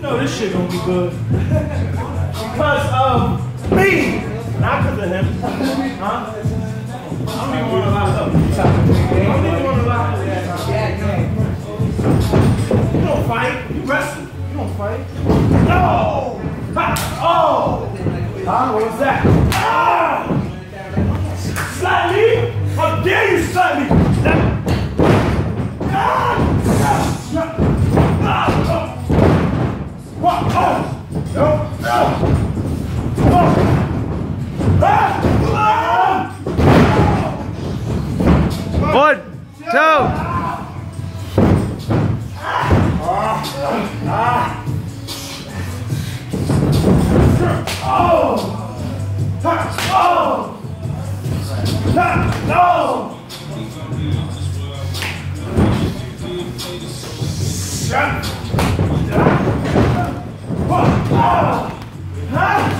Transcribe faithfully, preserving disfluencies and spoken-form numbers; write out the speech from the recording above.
know this shit gonna be good. Because of me, not because of him. Huh? I don't even want to lock up. I don't even want to lock up. You don't fight, you wrestle. You don't fight. No! Ha! Oh! Huh? What was that? Ah! Slap me? How dare you slap me? Ah! What? Oh! No! No! Oh! Ah! One, two. Ah! Oh! Oh! No! Shut up! Huh?